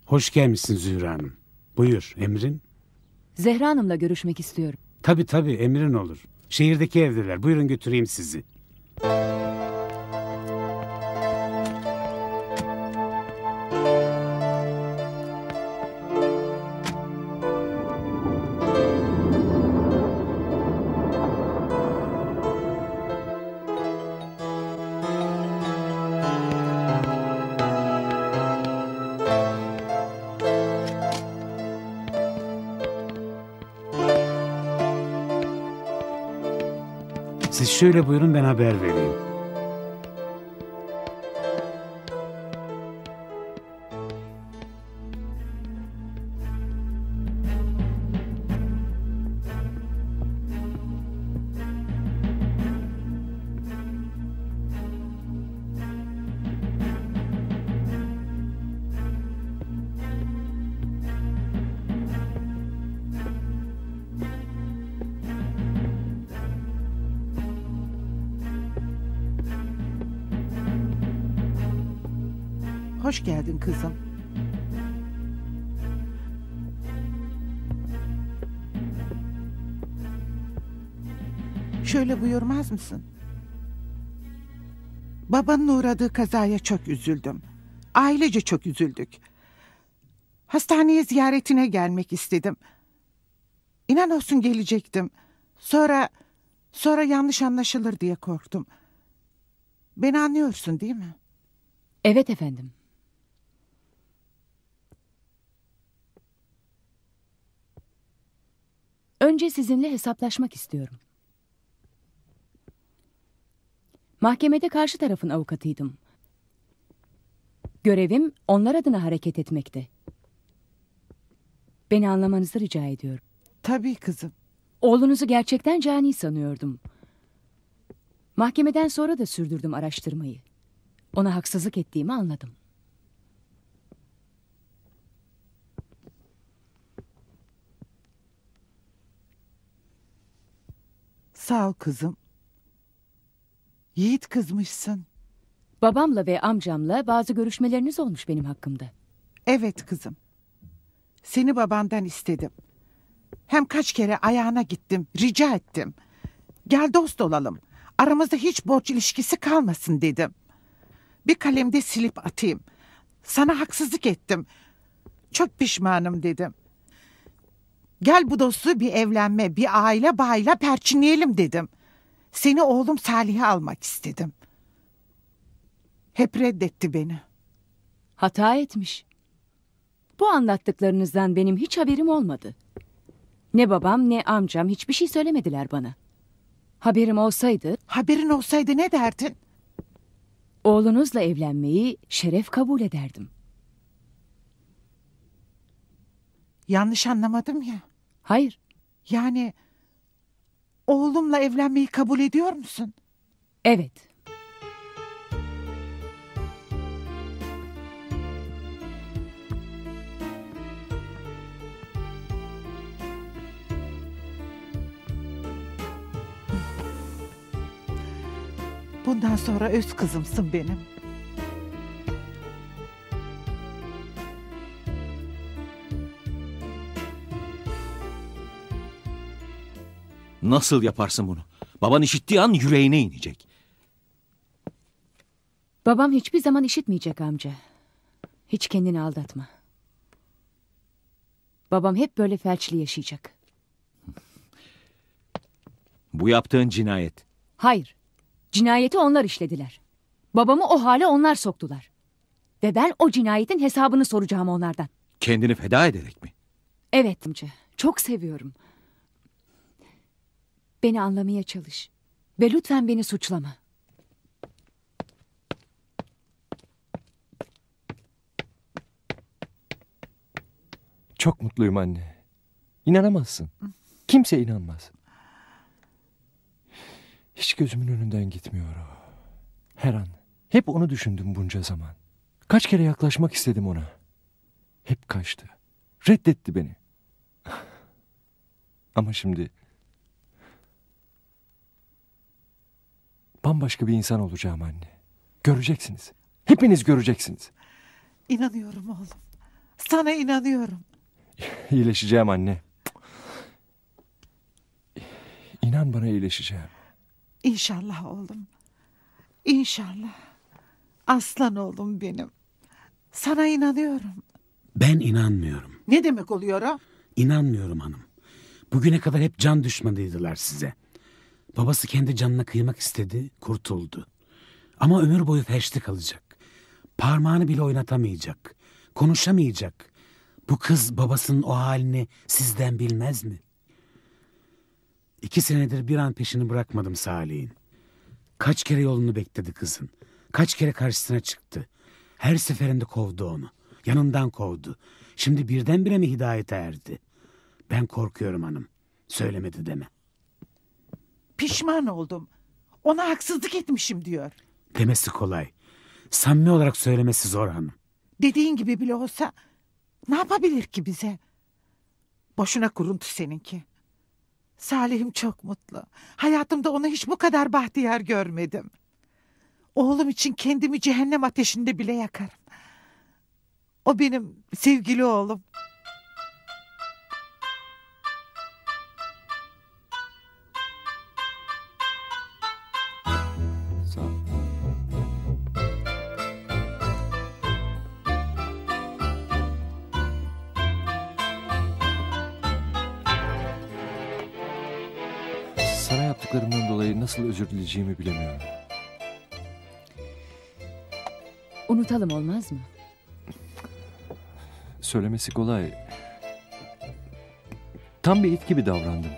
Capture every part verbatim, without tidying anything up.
Hoş gelmişsin Zühre Hanım. Buyur, emrin? Zehra Hanım'la görüşmek istiyorum. Tabii tabii, emrin olur. Şehirdeki evdeler. Buyurun götüreyim sizi. Siz şöyle buyurun, ben haber vereyim. Hoş geldin kızım. Şöyle buyurmaz mısın? Babanın uğradığı kazaya çok üzüldüm. Ailece çok üzüldük. Hastaneye ziyaretine gelmek istedim. İnan olsun gelecektim. Sonra, sonra yanlış anlaşılır diye korktum. Beni anlıyorsun değil mi? Evet efendim. Önce sizinle hesaplaşmak istiyorum. Mahkemede karşı tarafın avukatıydım. Görevim onlar adına hareket etmekti. Beni anlamanızı rica ediyorum. Tabii kızım. Oğlunuzu gerçekten cani sanıyordum. Mahkemeden sonra da sürdürdüm araştırmayı. Ona haksızlık ettiğimi anladım. Sağ ol kızım. Yiğit kızmışsın. Babamla ve amcamla bazı görüşmeleriniz olmuş benim hakkımda. Evet kızım. Seni babandan istedim. Hem kaç kere ayağına gittim, rica ettim. Gel dost olalım. Aramızda hiç borç ilişkisi kalmasın dedim. Bir kalemde silip atayım. Sana haksızlık ettim. Çok pişmanım dedim. Gel bu dostluğu bir evlenme, bir aile bağıyla perçinleyelim dedim. Seni oğlum Salih'e almak istedim. Hep reddetti beni. Hata etmiş. Bu anlattıklarınızdan benim hiç haberim olmadı. Ne babam ne amcam hiçbir şey söylemediler bana. Haberim olsaydı... Haberin olsaydı ne derdin? Oğlunuzla evlenmeyi şeref kabul ederdim. Yanlış anlamadım ya. Hayır. Yani oğlumla evlenmeyi kabul ediyor musun? Evet. Bundan sonra öz kızımsın benim. Nasıl yaparsın bunu? Baban işittiği an yüreğine inecek. Babam hiçbir zaman işitmeyecek amca. Hiç kendini aldatma. Babam hep böyle felçli yaşayacak. Bu yaptığın cinayet. Hayır. Cinayeti onlar işlediler. Babamı o hale onlar soktular. Ve ben o cinayetin hesabını soracağım onlardan. Kendini feda ederek mi? Evet amca. Çok seviyorum. Beni anlamaya çalış. Ve lütfen beni suçlama. Çok mutluyum anne. İnanamazsın. Kimse inanmaz. Hiç gözümün önünden gitmiyor o. Her an. Hep onu düşündüm bunca zaman. Kaç kere yaklaşmak istedim ona. Hep kaçtı. Reddetti beni. Ama şimdi... bambaşka bir insan olacağım anne. Göreceksiniz. Hepiniz göreceksiniz. İnanıyorum oğlum. Sana inanıyorum. İyileşeceğim anne. İnan bana, iyileşeceğim. İnşallah oğlum. İnşallah. Aslan oğlum benim. Sana inanıyorum. Ben inanmıyorum. Ne demek oluyor o? İnanmıyorum hanım. Bugüne kadar hep can düşmanıydılar size. Babası kendi canına kıymak istedi, kurtuldu. Ama ömür boyu felçli kalacak. Parmağını bile oynatamayacak. Konuşamayacak. Bu kız babasının o halini sizden bilmez mi? İki senedir bir an peşini bırakmadım Salih'in. Kaç kere yolunu bekledi kızın. Kaç kere karşısına çıktı. Her seferinde kovdu onu. Yanından kovdu. Şimdi birdenbire mi hidayete erdi? Ben korkuyorum hanım. Söylemedi deme. Pişman oldum. Ona haksızlık etmişim diyor. Demesi kolay. Samimi olarak söylemesi zor hanım. Dediğin gibi bile olsa ne yapabilir ki bize? Boşuna kuruntu seninki. Salih'im çok mutlu. Hayatımda onu hiç bu kadar bahtiyar görmedim. Oğlum için kendimi cehennem ateşinde bile yakarım. O benim sevgili oğlum. Sağ ol. Sana yaptıklarımdan dolayı nasıl özür dileyeceğimi bilemiyorum. Unutalım, olmaz mı? Söylemesi kolay. Tam bir it gibi davrandım.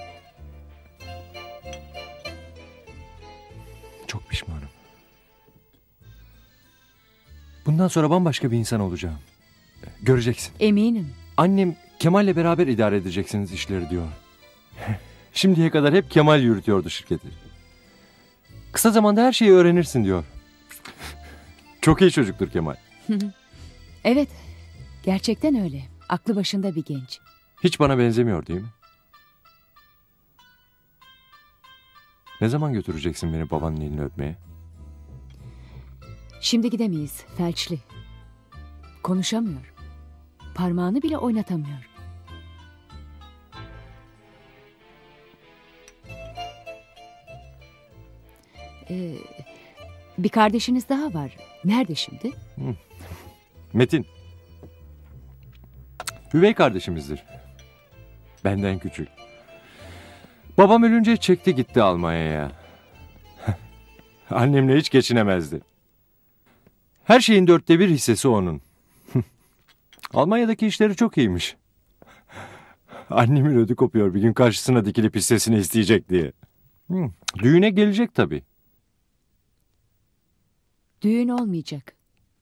Çok pişmanım. Bundan sonra bambaşka bir insan olacağım. Göreceksin. Eminim. Annem Kemal'le beraber idare edeceksiniz işleri diyor. Şimdiye kadar hep Kemal yürütüyordu şirketi. Kısa zamanda her şeyi öğrenirsin diyor. Çok iyi çocuktur Kemal. Evet, gerçekten öyle. Aklı başında bir genç. Hiç bana benzemiyor değil mi? Ne zaman götüreceksin beni babanın elini öpmeye? Şimdi gidemeyiz, felçli. Konuşamıyor. Parmağını bile oynatamıyor. Ee, bir kardeşiniz daha var. Nerede şimdi? Metin. Üvey kardeşimizdir. Benden küçük. Babam ölünce çekti gitti Almanya'ya. Annemle hiç geçinemezdi. Her şeyin dörtte bir hissesi onun. Almanya'daki işleri çok iyiymiş. Annemin ödü kopuyor bir gün karşısına dikilip hissesini isteyecek diye. Düğüne gelecek tabii. Düğün olmayacak.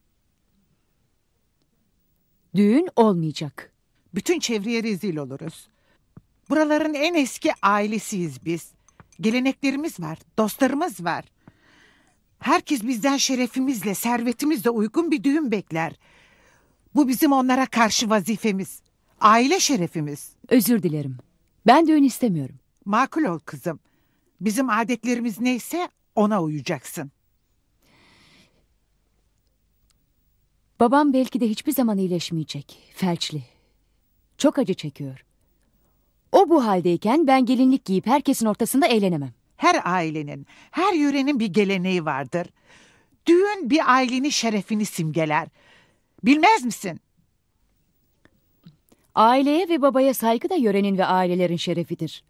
Düğün olmayacak. Bütün çevreye rezil oluruz. Buraların en eski ailesiyiz biz. Geleneklerimiz var, dostlarımız var. Herkes bizden şerefimizle, servetimizle uygun bir düğün bekler. Bu bizim onlara karşı vazifemiz. Aile şerefimiz. Özür dilerim. Ben düğün istemiyorum. Makul ol kızım. Bizim adetlerimiz neyse ona uyacaksın. Babam belki de hiçbir zaman iyileşmeyecek. Felçli. Çok acı çekiyor. O bu haldeyken ben gelinlik giyip herkesin ortasında eğlenemem. Her ailenin, her yörenin bir geleneği vardır. Düğün bir ailenin şerefini simgeler. Bilmez misin? Aileye ve babaya saygı da yörenin ve ailelerin şerefidir.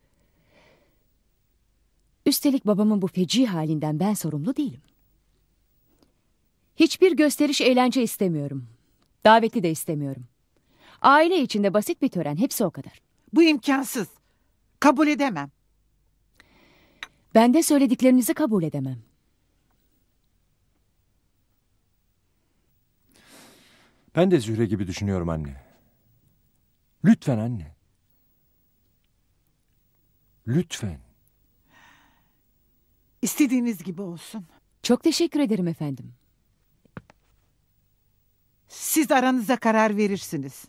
Üstelik babamın bu feci halinden ben sorumlu değilim. Hiçbir gösteriş, eğlence istemiyorum. Davetli de istemiyorum. Aile içinde basit bir tören, hepsi o kadar. Bu imkansız. Kabul edemem. Ben de söylediklerinizi kabul edemem. Ben de Zühre gibi düşünüyorum anne. Lütfen anne. Lütfen. İstediğiniz gibi olsun. Çok teşekkür ederim efendim. Siz aranıza karar verirsiniz.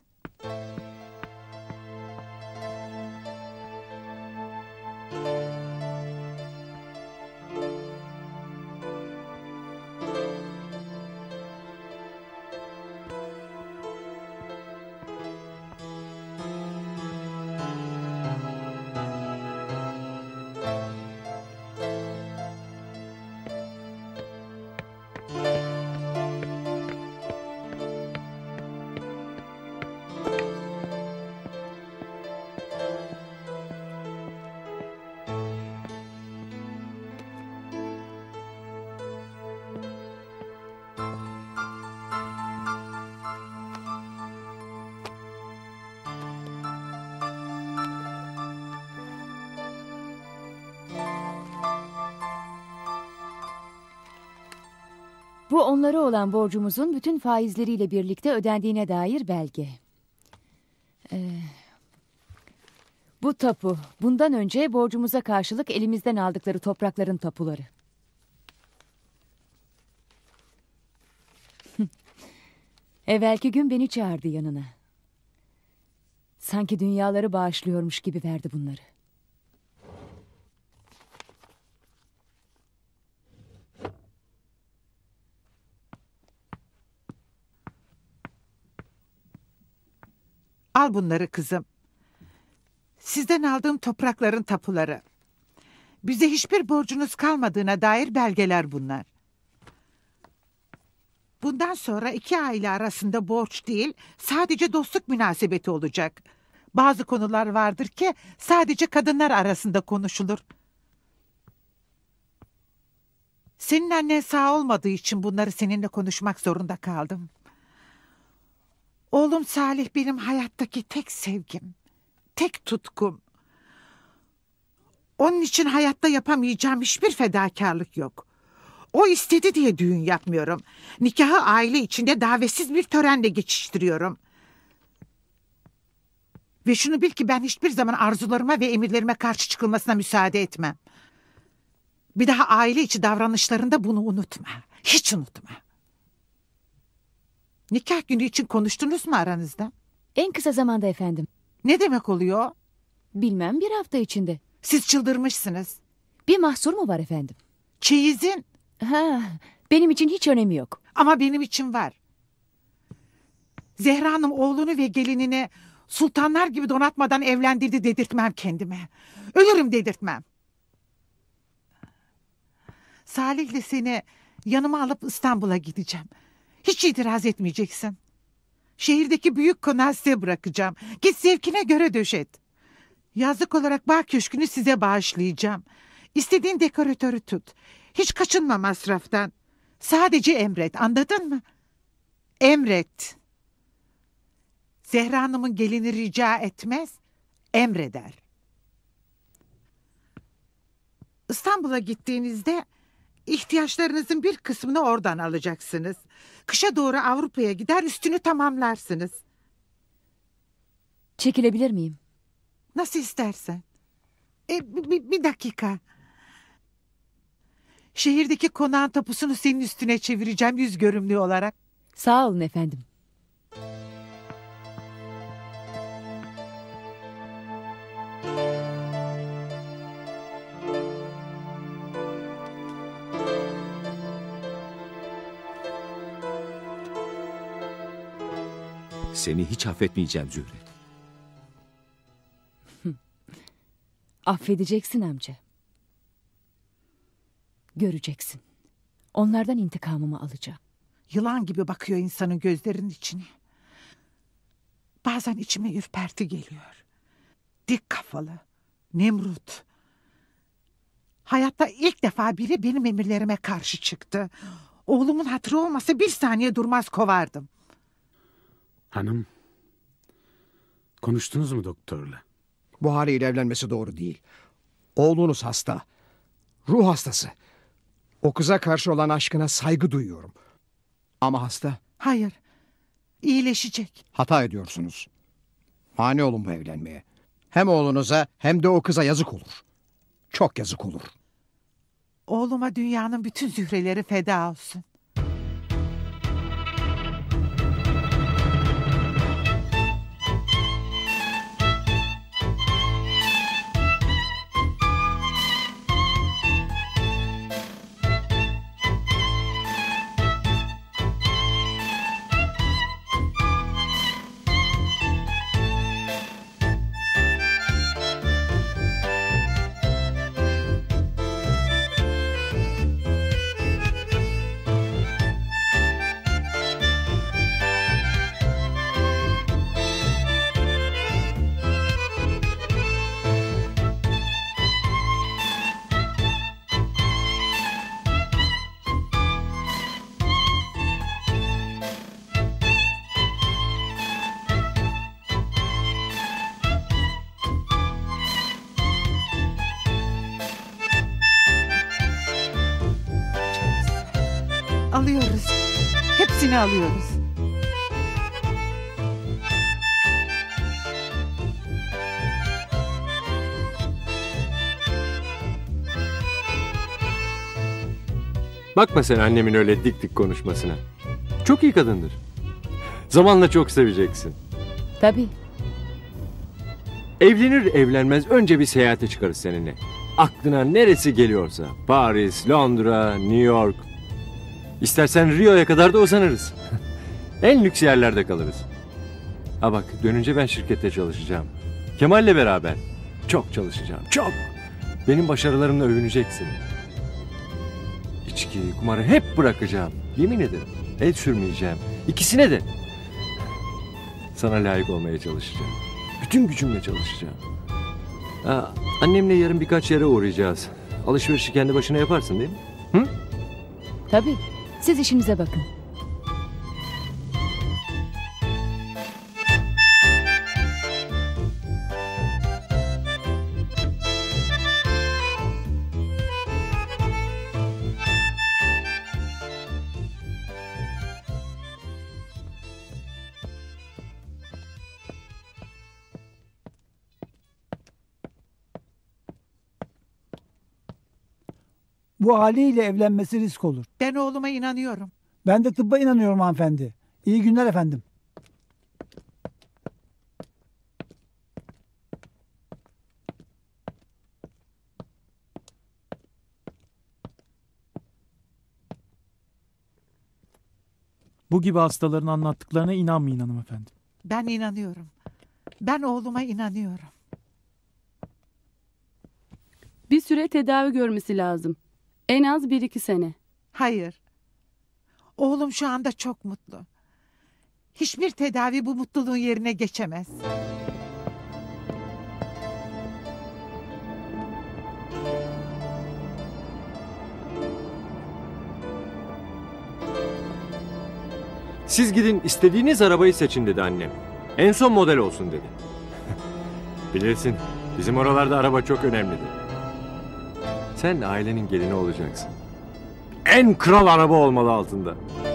Bu onlara olan borcumuzun bütün faizleriyle birlikte ödendiğine dair belge. Ee, bu tapu, bundan önce borcumuza karşılık elimizden aldıkları toprakların tapuları. Evvelki gün beni çağırdı yanına. Sanki dünyaları bağışlıyormuş gibi verdi bunları. Al bunları kızım. Sizden aldığım toprakların tapuları. Bize hiçbir borcunuz kalmadığına dair belgeler bunlar. Bundan sonra iki aile arasında borç değil, sadece dostluk münasebeti olacak. Bazı konular vardır ki sadece kadınlar arasında konuşulur. Senin annen sağ olmadığı için bunları seninle konuşmak zorunda kaldım. Oğlum Salih benim hayattaki tek sevgim, tek tutkum. Onun için hayatta yapamayacağım hiçbir fedakarlık yok. O istedi diye düğün yapmıyorum. Nikahı aile içinde davetsiz bir törenle geçiştiriyorum. Ve şunu bil ki ben hiçbir zaman arzularıma ve emirlerime karşı çıkılmasına müsaade etmem. Bir daha aile içi davranışlarında bunu unutma. Hiç unutma. Nikah günü için konuştunuz mu aranızda? En kısa zamanda efendim. Ne demek oluyor? Bilmem, bir hafta içinde. Siz çıldırmışsınız. Bir mahsur mu var efendim? Çeyizin. Ha, benim için hiç önemi yok. Ama benim için var. Zehra Hanım oğlunu ve gelinini sultanlar gibi donatmadan evlendirdi dedirtmem kendime. Ölürüm dedirtmem. Salih'le seni yanıma alıp İstanbul'a gideceğim. Hiç itiraz etmeyeceksin. Şehirdeki büyük konağı size bırakacağım. Git zevkine göre döşet. Yazlık olarak bağ köşkünü size bağışlayacağım. İstediğin dekoratörü tut. Hiç kaçınma masraftan. Sadece emret, anladın mı? Emret. Zehra Hanım'ın gelini rica etmez, emreder. İstanbul'a gittiğinizde ihtiyaçlarınızın bir kısmını oradan alacaksınız. Kışa doğru Avrupa'ya gider üstünü tamamlarsınız. Çekilebilir miyim? Nasıl istersen. E, bir, bir dakika. Şehirdeki konağın tapusunu senin üstüne çevireceğim yüz görümlü olarak. Sağ olun efendim. Seni hiç affetmeyeceğim Zühre. Affedeceksin amca. Göreceksin. Onlardan intikamımı alacağım. Yılan gibi bakıyor insanın gözlerinin içine. Bazen içime ürperti geliyor. Dik kafalı, Nemrut. Hayatta ilk defa biri benim emirlerime karşı çıktı. Oğlumun hatırı olmasa bir saniye durmaz kovardım. Hanım, konuştunuz mu doktorla? Bu haliyle evlenmesi doğru değil. Oğlunuz hasta. Ruh hastası. O kıza karşı olan aşkına saygı duyuyorum. Ama hasta. Hayır, iyileşecek. Hata ediyorsunuz. Mani olun bu evlenmeye. Hem oğlunuza hem de o kıza yazık olur. Çok yazık olur. Oğluma dünyanın bütün zühreleri feda olsun. alıyoruz. Hepsini alıyoruz. Bakma sen annemin öyle dik dik konuşmasına. Çok iyi kadındır. Zamanla çok seveceksin. Tabii. Evlenir evlenmez önce bir seyahate çıkarız seninle. Aklına neresi geliyorsa. Paris, Londra, New York. İstersen Rio'ya kadar da uzanırız. En lüks yerlerde kalırız. Ha bak, dönünce ben şirkette çalışacağım. Kemal'le beraber. Çok çalışacağım, çok. Benim başarılarımla övüneceksin. İçki, kumarı hep bırakacağım. Yemin ederim. El sürmeyeceğim. İkisine de. Sana layık olmaya çalışacağım. Bütün gücümle çalışacağım. Ha, annemle yarın birkaç yere uğrayacağız. Alışverişi kendi başına yaparsın değil mi? Hı? Tabii. Siz işinize bakın. Bu haliyle evlenmesi risk olur. Ben oğluma inanıyorum. Ben de tıbba inanıyorum hanımefendi. İyi günler efendim. Bu gibi hastaların anlattıklarına inanmayın hanımefendi. Ben inanıyorum. Ben oğluma inanıyorum. Bir süre tedavi görmesi lazım. En az bir iki sene. Hayır. Oğlum şu anda çok mutlu. Hiçbir tedavi bu mutluluğun yerine geçemez. Siz gidin istediğiniz arabayı seçin dedi annem. En son model olsun dedi. Bilirsin, bizim oralarda araba çok önemlidir. Sen ailenin gelini olacaksın. En kral araba olmalı altında.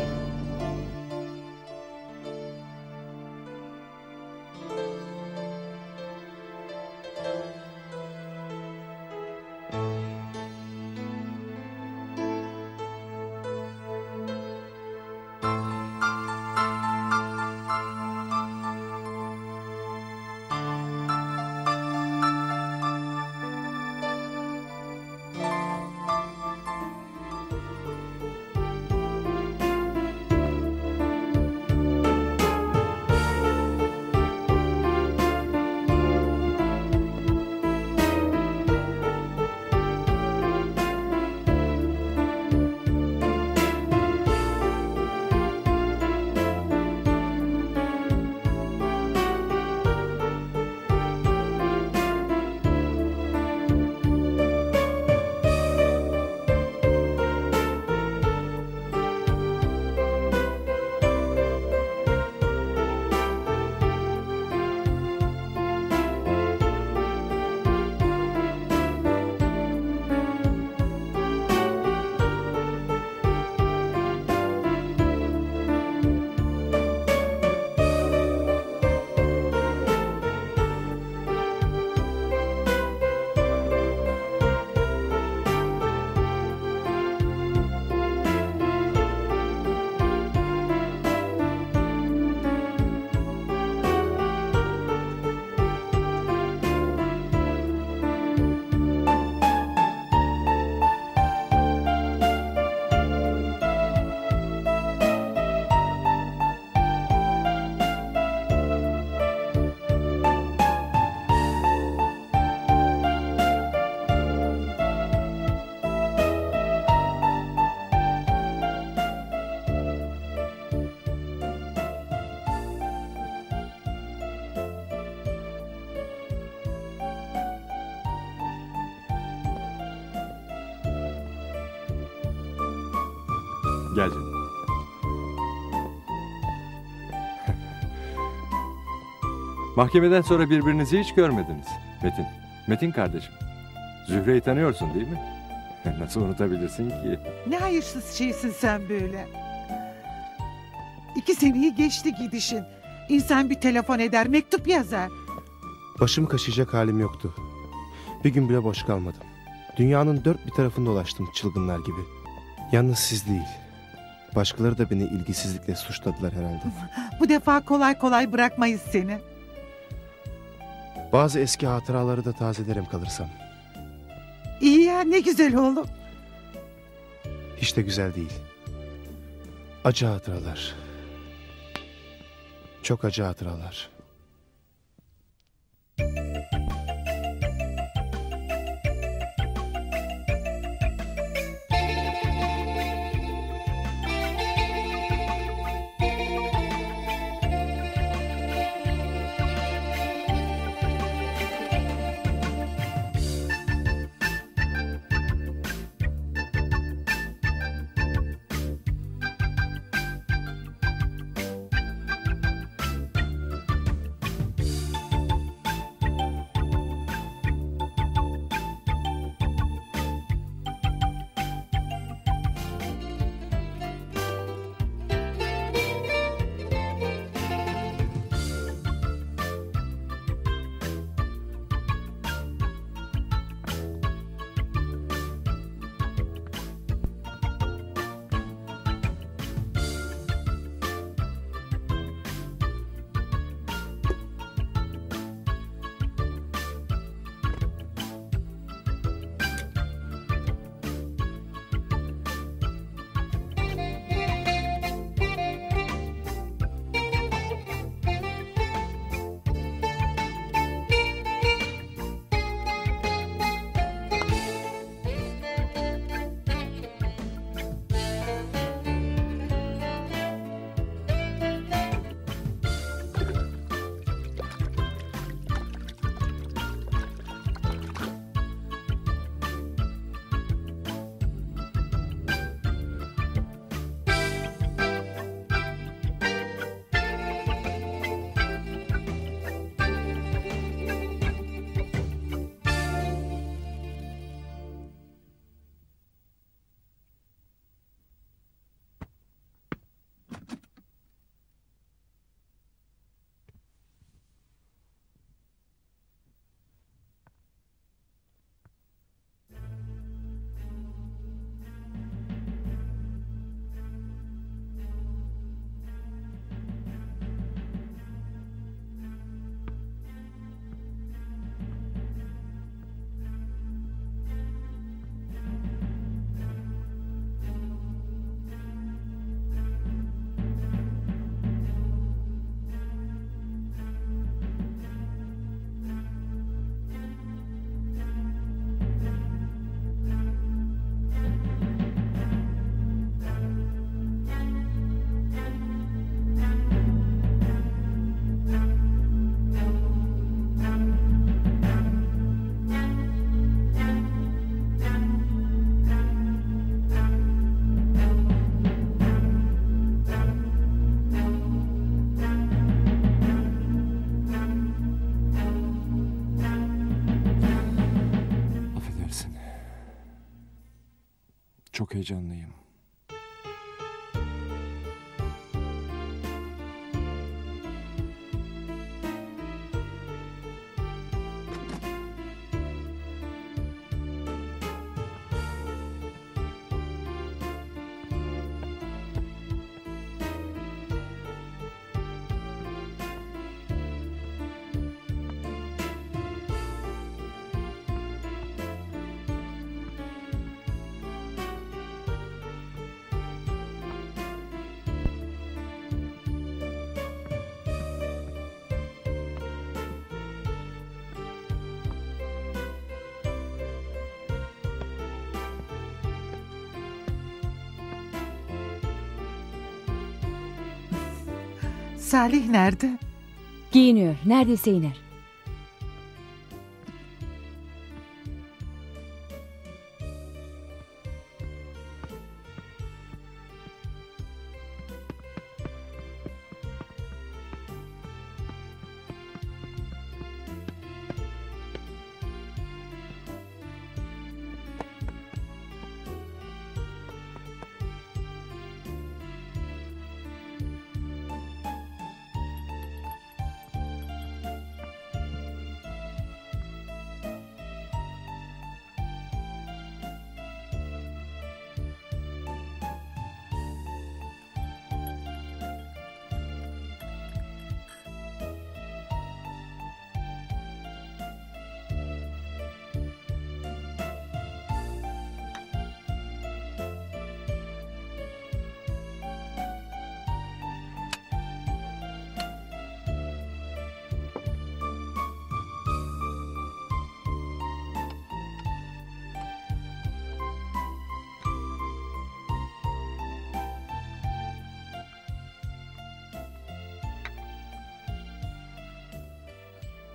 Gel canım. Mahkemeden sonra birbirinizi hiç görmediniz Metin. Metin kardeşim. Zühre'yi tanıyorsun değil mi? Nasıl unutabilirsin ki? Ne hayırsız şeysin sen böyle. İki seneyi geçti gidişin. İnsan bir telefon eder, mektup yazar. Başımı kaşıyacak halim yoktu. Bir gün bile boş kalmadım. Dünyanın dört bir tarafını dolaştım çılgınlar gibi. Yalnız siz değil. Başkaları da beni ilgisizlikle suçladılar herhalde. Bu defa kolay kolay bırakmayız seni. Bazı eski hatıraları da tazelerim kalırsam. İyi ya, ne güzel oğlum. Hiç de güzel değil. Acı hatıralar. Çok acı hatıralar. Çok heyecanlıyım. Salih nerede? Giyiniyor. Neredeyse iner.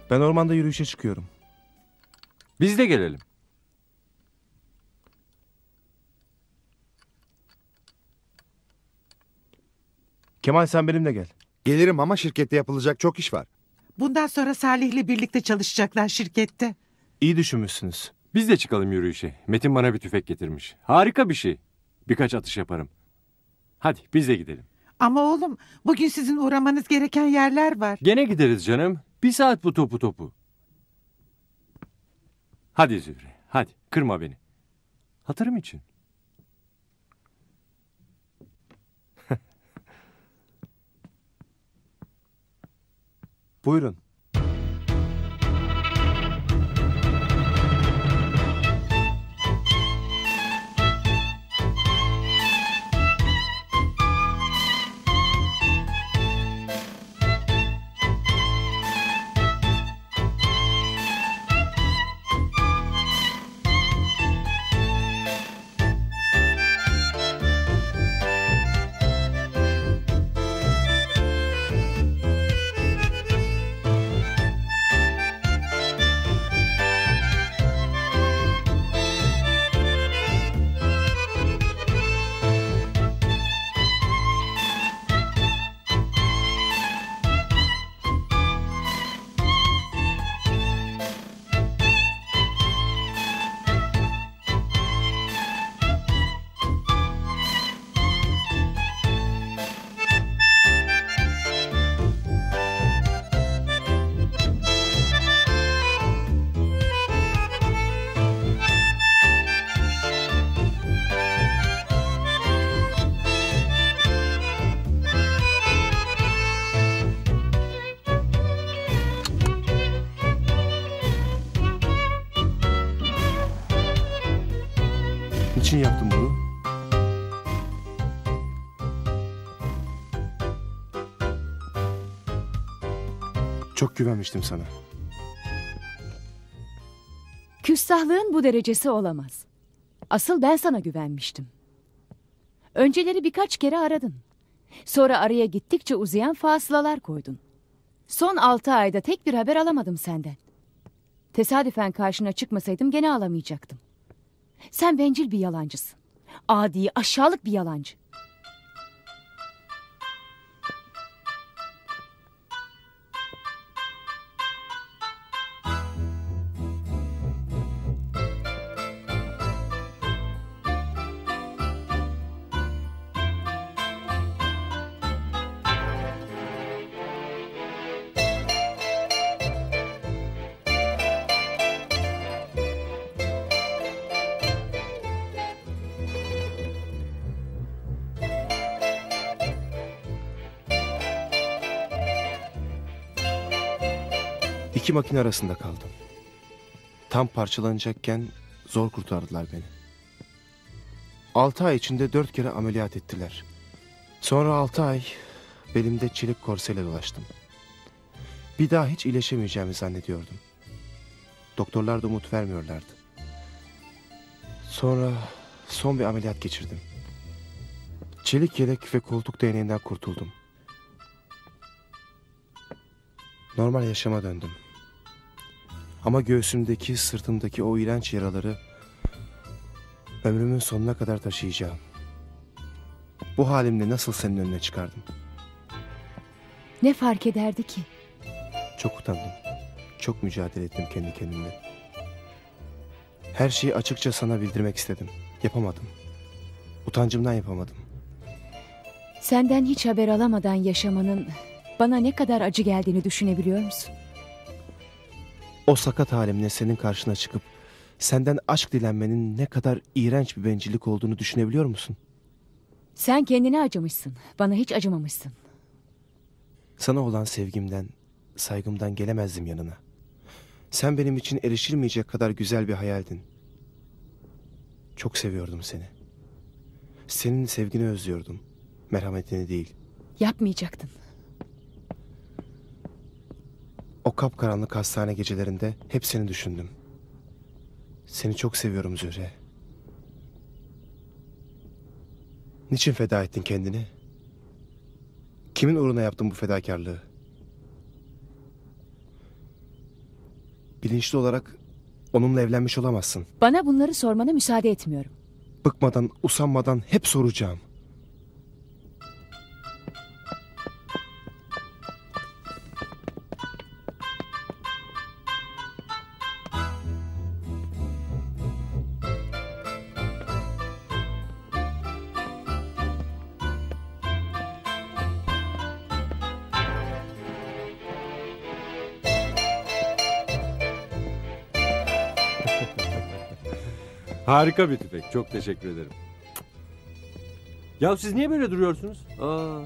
Ben ormanda yürüyüşe çıkıyorum. Biz de gelelim. Kemal sen benimle gel. Gelirim ama şirkette yapılacak çok iş var. Bundan sonra Salih'le birlikte çalışacaklar şirkette. İyi düşünmüşsünüz. Biz de çıkalım yürüyüşe. Metin bana bir tüfek getirmiş. Harika bir şey. Birkaç atış yaparım. Hadi biz de gidelim. Ama oğlum bugün sizin uğramanız gereken yerler var. Gene gideriz canım. Bir saat bu topu topu. Hadi Zühre, hadi kırma beni. Hatırım için. Buyurun. Niçin yaptın bunu? Çok güvenmiştim sana. Küstahlığın bu derecesi olamaz. Asıl ben sana güvenmiştim. Önceleri birkaç kere aradın. Sonra araya gittikçe uzayan fasılalar koydun. Son altı ayda tek bir haber alamadım senden. Tesadüfen karşına çıkmasaydım gene alamayacaktım. Sen bencil bir yalancısın. Adi, aşağılık bir yalancı. İki makine arasında kaldım. Tam parçalanacakken zor kurtardılar beni. Altı ay içinde dört kere ameliyat ettiler. Sonra altı ay belimde çelik korseyle dolaştım. Bir daha hiç iyileşemeyeceğimi zannediyordum. Doktorlar da umut vermiyorlardı. Sonra son bir ameliyat geçirdim. Çelik yelek ve koltuk değneğinden kurtuldum. Normal yaşama döndüm. Ama göğsümdeki, sırtımdaki o iğrenç yaraları ömrümün sonuna kadar taşıyacağım. Bu halimle nasıl senin önüne çıkardım? Ne fark ederdi ki? Çok utandım. Çok mücadele ettim kendi kendimle. Her şeyi açıkça sana bildirmek istedim. Yapamadım. Utancımdan yapamadım. Senden hiç haber alamadan yaşamanın bana ne kadar acı geldiğini düşünebiliyor musun? O sakat halimle senin karşına çıkıp senden aşk dilenmenin ne kadar iğrenç bir bencillik olduğunu düşünebiliyor musun? Sen kendine acımışsın. Bana hiç acımamışsın. Sana olan sevgimden, saygımdan gelemezdim yanına. Sen benim için erişilmeyecek kadar güzel bir hayaldin. Çok seviyordum seni. Senin sevgini özlüyordum. Merhametini değil. Yapmayacaktın. O kapkaranlık hastane gecelerinde hep seni düşündüm. Seni çok seviyorum Zühre. Niçin feda ettin kendini? Kimin uğruna yaptın bu fedakarlığı? bilinçli olarak onunla evlenmiş olamazsın. Bana bunları sormana müsaade etmiyorum. Bıkmadan, usanmadan hep soracağım. Harika bir tüfek. Çok teşekkür ederim. Ya siz niye böyle duruyorsunuz? Aa.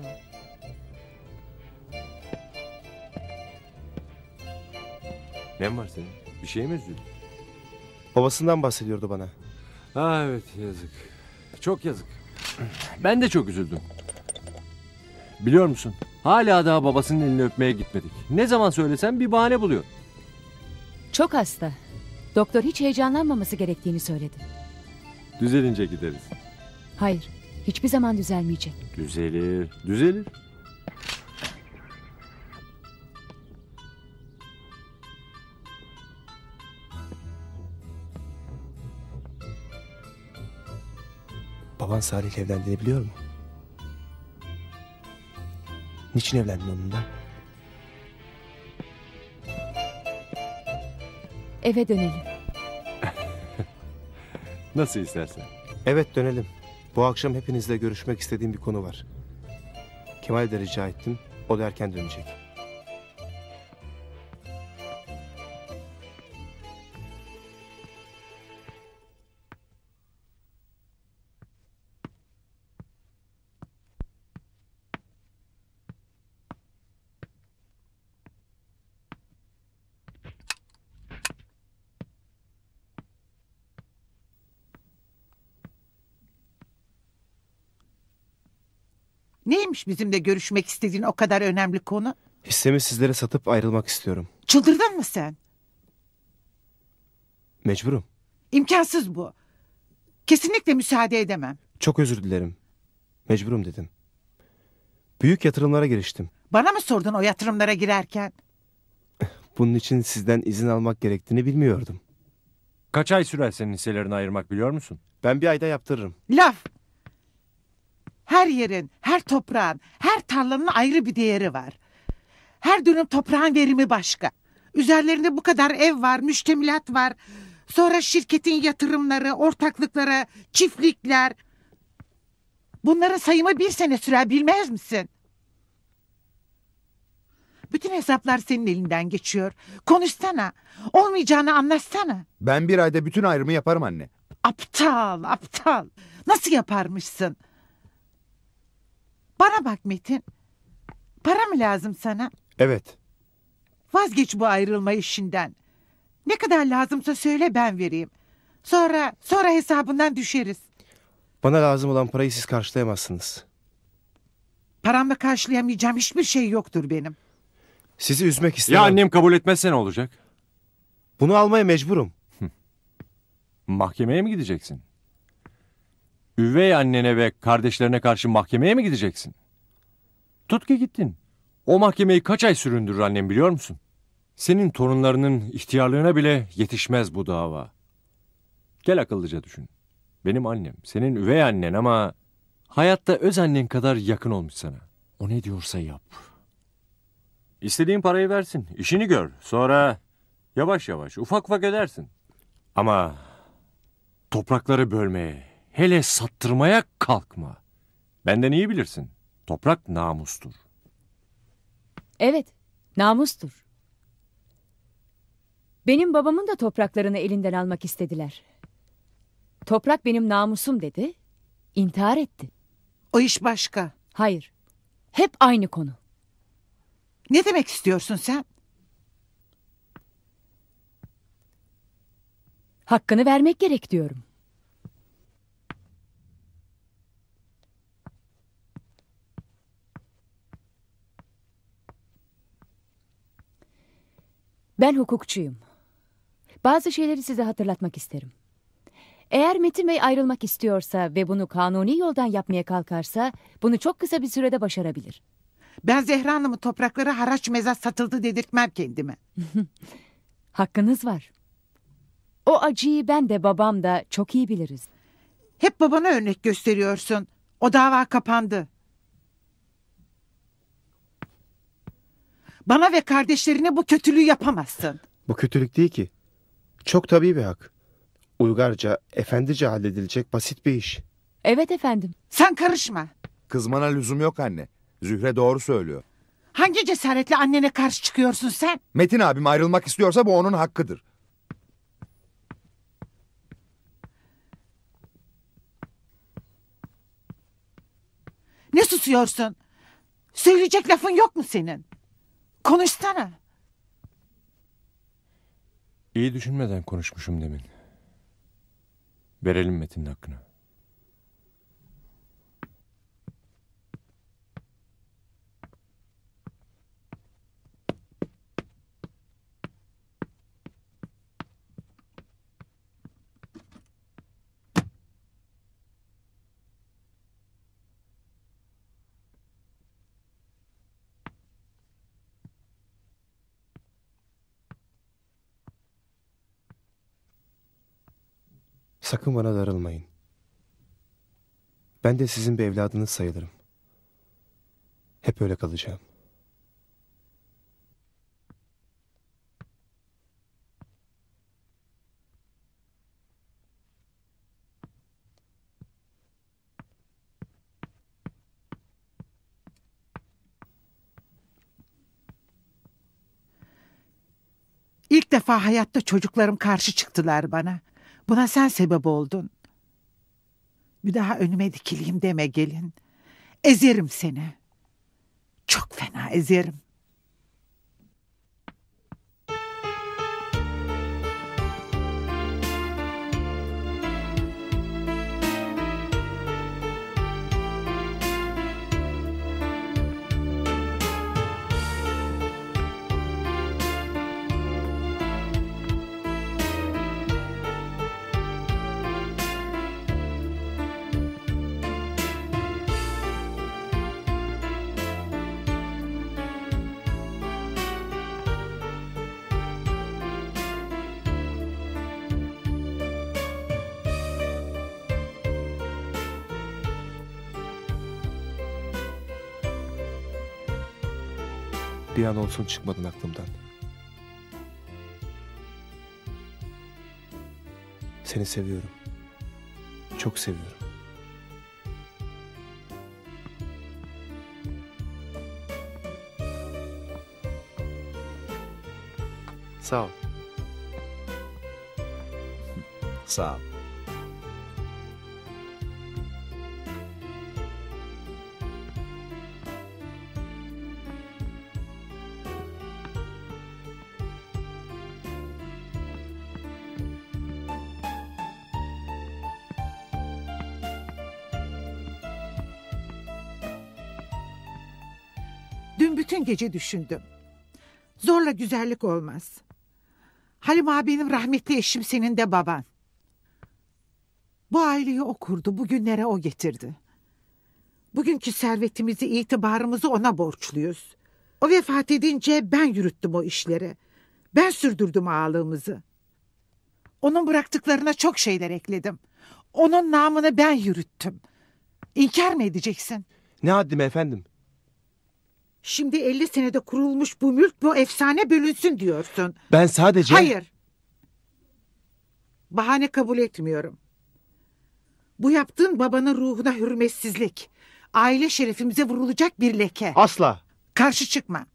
Ne var senin? Bir şeye mi üzüldün? Babasından bahsediyordu bana. Ha evet, yazık. Çok yazık. Ben de çok üzüldüm. Biliyor musun? Hala daha babasının elini öpmeye gitmedik. Ne zaman söylesem bir bahane buluyor. Çok hasta. Doktor hiç heyecanlanmaması gerektiğini söyledi. Düzelince gideriz. Hayır, hiçbir zaman düzelmeyecek. Düzelir, düzelir. Baban Salih'le evlendiğini biliyor mu? Niçin evlendin onunla? Eve dönelim. Nasıl istersen. Evet, dönelim. Bu akşam hepinizle görüşmek istediğim bir konu var. Kemal de rica ettim. O da erken dönecek. Neymiş bizimle görüşmek istediğin o kadar önemli konu? Hissemi sizlere satıp ayrılmak istiyorum. Çıldırdın mı sen? Mecburum. İmkansız bu. Kesinlikle müsaade edemem. Çok özür dilerim. Mecburum dedim. Büyük yatırımlara giriştim. Bana mı sordun o yatırımlara girerken? Bunun için sizden izin almak gerektiğini bilmiyordum. Kaç ay sürer senin hisselerini ayırmak biliyor musun? Ben bir ayda yaptırırım. Laf! Her yerin, her toprağın, her tarlanın ayrı bir değeri var. Her dönüm toprağın verimi başka. Üzerlerinde bu kadar ev var, müştemilat var. Sonra şirketin yatırımları, ortaklıkları, çiftlikler. Bunların sayımı bir sene sürer, bilmez misin? Bütün hesaplar senin elinden geçiyor. Konuşsana. Olmayacağını anlatsana. Ben bir ayda bütün ayrımı yaparım anne. Aptal, aptal. Nasıl yaparmışsın? Bana bak Metin. Para mı lazım sana? Evet. Vazgeç bu ayrılma işinden. Ne kadar lazımsa söyle, ben vereyim. Sonra, sonra hesabından düşeriz. Bana lazım olan parayı siz karşılayamazsınız. Paramla karşılayamayacağım hiçbir şey yoktur benim. Sizi üzmek istemem. Ya annem kabul etmezse ne olacak? Bunu almaya mecburum. Mahkemeye mi gideceksin? Üvey annene ve kardeşlerine karşı mahkemeye mi gideceksin? Tut ki gittin. O mahkemeyi kaç ay süründürür annem biliyor musun? Senin torunlarının ihtiyarlığına bile yetişmez bu dava. Gel akıllıca düşün. Benim annem, senin üvey annen ama hayatta öz annen kadar yakın olmuş sana. O ne diyorsa yap. İstediğin parayı versin, işini gör. Sonra yavaş yavaş, ufak ufak ödersin. Ama toprakları bölmeye, hele sattırmaya kalkma. Benden iyi bilirsin. Toprak namustur. Evet, namustur. Benim babamın da topraklarını elinden almak istediler. Toprak benim namusum dedi, intihar etti. O iş başka. Hayır, hep aynı konu. Ne demek istiyorsun sen? Hakkını vermek gerek diyorum. Ben hukukçuyum. Bazı şeyleri size hatırlatmak isterim. Eğer Metin Bey ayrılmak istiyorsa ve bunu kanuni yoldan yapmaya kalkarsa bunu çok kısa bir sürede başarabilir. Ben Zehra Hanım'ın toprakları haraç mezat satıldı dedirtmem kendime. Hakkınız var. O acıyı ben de babam da çok iyi biliriz. Hep babana örnek gösteriyorsun. O dava kapandı. Bana ve kardeşlerine bu kötülüğü yapamazsın. Bu kötülük değil ki. Çok tabii bir hak. Uygarca, efendice halledilecek basit bir iş. Evet efendim. Sen karışma. Kızmana lüzum yok anne. Zühre doğru söylüyor. Hangi cesaretle annene karşı çıkıyorsun sen? Metin abim ayrılmak istiyorsa bu onun hakkıdır. Ne susuyorsun? Söyleyecek lafın yok mu senin? Konuşsana. İyi düşünmeden konuşmuşum demin. Verelim Metin'in hakkını. Sakın bana darılmayın. Ben de sizin bir evladınız sayılırım. Hep öyle kalacağım. İlk defa hayatta çocuklarım karşı çıktılar bana. Buna sen sebep oldun. Bir daha önüme dikileyim deme gelin. Ezerim seni. Çok fena ezerim. Bir an olsun çıkmadın aklımdan. Seni seviyorum. Çok seviyorum. Sağ ol. Sağ ol. Dün bütün gece düşündüm. Zorla güzellik olmaz. Halim abinin rahmetli eşim, senin de baban. Bu aileyi o kurdu, bugünlere o getirdi. Bugünkü servetimizi, itibarımızı ona borçluyuz. O vefat edince ben yürüttüm o işleri. Ben sürdürdüm ağalığımızı. Onun bıraktıklarına çok şeyler ekledim. Onun namını ben yürüttüm. İnkar mı edeceksin? Ne haddime efendim? Şimdi elli senede kurulmuş bu mülk, bu efsane bölünsün diyorsun. Ben sadece... Hayır. Bahane kabul etmiyorum. Bu yaptığın babanın ruhuna hürmetsizlik. Aile şerefimize vurulacak bir leke. Asla. Karşı çıkma.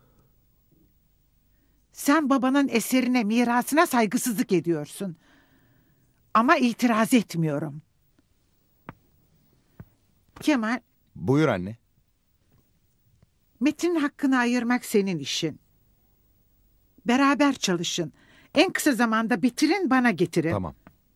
Sen babanın eserine, mirasına saygısızlık ediyorsun. Ama itiraz etmiyorum. Kemal. Buyur anne. Metin'in hakkını ayırmak senin işin. Beraber çalışın. En kısa zamanda bitirin, bana getirin. Tamam.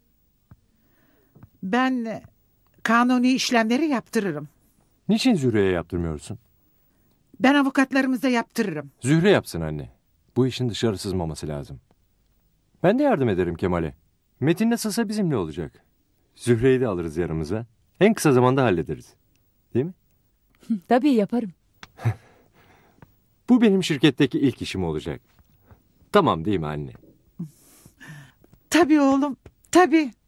Ben kanuni işlemleri yaptırırım. Niçin Zühre'ye yaptırmıyorsun? Ben avukatlarımıza yaptırırım. Zühre yapsın anne. Bu işin dışarı sızmaması lazım. Ben de yardım ederim Kemal'e. Metin nasılsa bizimle olacak. Zühre'yi de alırız yanımıza. En kısa zamanda hallederiz. Değil mi? Tabii yaparım. Bu benim şirketteki ilk işim olacak. Tamam değil mi anne? Tabii oğlum, tabii.